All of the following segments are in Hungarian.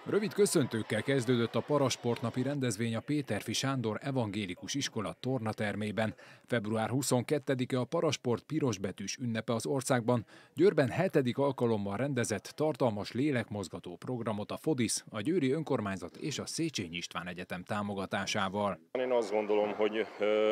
Rövid köszöntőkkel kezdődött a parasportnapi rendezvény a Péterfi Sándor Evangélikus Iskola tornatermében. Február 22-e a parasport pirosbetűs ünnepe az országban. Győrben 7. alkalommal rendezett tartalmas lélekmozgató programot a FODISZ, a Győri Önkormányzat és a Széchenyi István Egyetem támogatásával. Én azt gondolom, hogy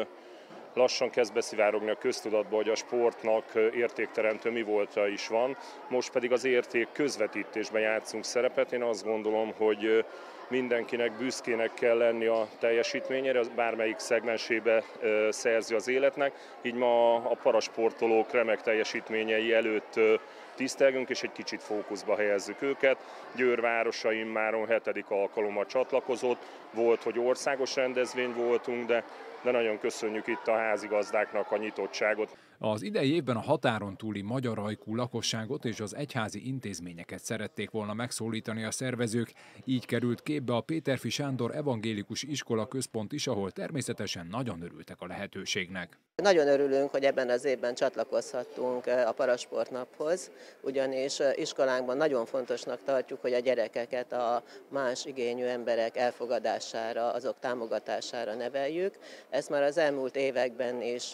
lassan kezd beszivárogni a köztudatba, hogy a sportnak értékteremtő mi volta is van, most pedig az érték közvetítésben játszunk szerepet. Én azt gondolom, hogy mindenkinek büszkének kell lenni a teljesítményére, bármelyik szegmensébe szerzi az életnek, így ma a parasportolók remek teljesítményei előtt tisztelgünk, és egy kicsit fókuszba helyezzük őket. Győr városa immáron 7. alkalommal csatlakozott, volt, hogy országos rendezvény voltunk, de nagyon köszönjük itt a házigazdáknak a nyitottságot. Az idei évben a határon túli magyar ajkú lakosságot és az egyházi intézményeket szerették volna megszólítani a szervezők, így került képbe a Péterfi Sándor Evangélikus Iskola központ is, ahol természetesen nagyon örültek a lehetőségnek. Nagyon örülünk, hogy ebben az évben csatlakozhattunk a Parasportnaphoz, ugyanis iskolánkban nagyon fontosnak tartjuk, hogy a gyerekeket a más igényű emberek elfogadására, azok támogatására neveljük. Ezt már az elmúlt években is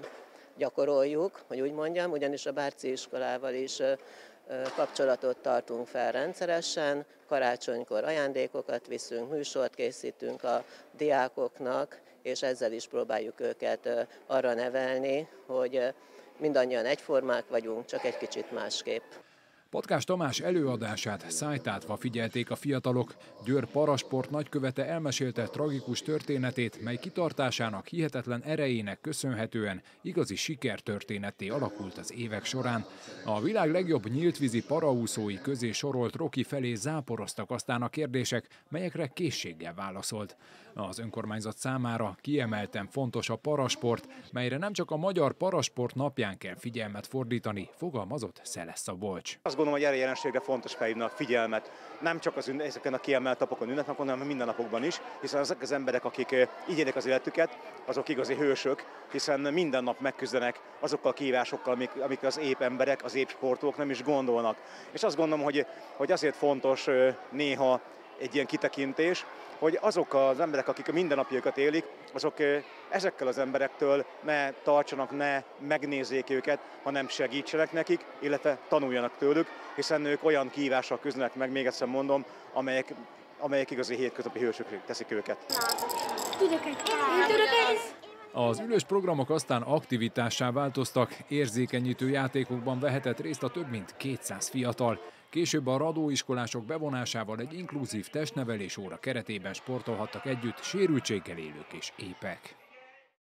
gyakoroljuk, hogy úgy mondjam, ugyanis a Bárci iskolával is kapcsolatot tartunk fel rendszeresen, karácsonykor ajándékokat viszünk, műsort készítünk a diákoknak, és ezzel is próbáljuk őket arra nevelni, hogy mindannyian egyformák vagyunk, csak egy kicsit másképp. Patkás Tamás előadását szájtátva figyelték a fiatalok. Győr parasport nagykövete elmesélte tragikus történetét, mely kitartásának, hihetetlen erejének köszönhetően igazi sikertörténetté alakult az évek során. A világ legjobb nyíltvízi paraúszói közé sorolt Rocky felé záporoztak aztán a kérdések, melyekre készséggel válaszolt. Az önkormányzat számára kiemelten fontos a parasport, melyre nem csak a Magyar Parasport napján kell figyelmet fordítani, fogalmazott Szelesz Szabolcs. Azt gondolom, hogy erre jelenségre fontos felhívni a figyelmet, nem csak ezeken a kiemelt napokon, ünnepnapokon, hanem minden napokban is, hiszen azok az emberek, akik így élik az életüket, azok igazi hősök, hiszen minden nap megküzdenek azokkal a kihívásokkal, amik az épp emberek, az épp sportolók nem is gondolnak. És azt gondolom, hogy azért fontos néha egy ilyen kitekintés, hogy azok az emberek, akik a mindennapjukat élik, azok ezekkel az emberektől ne tartsanak, ne megnézzék őket, hanem segítsenek nekik, illetve tanuljanak tőlük, hiszen ők olyan kihívással küzdenek meg, még egyszer mondom, amelyek igazi hétköznapi hősök teszik őket. Az ülős programok aztán aktivitássá változtak, érzékenyítő játékokban vehetett részt a több mint 200 fiatal. Később a radóiskolások bevonásával egy inkluzív testnevelés óra keretében sportolhattak együtt sérültséggel élők és épek.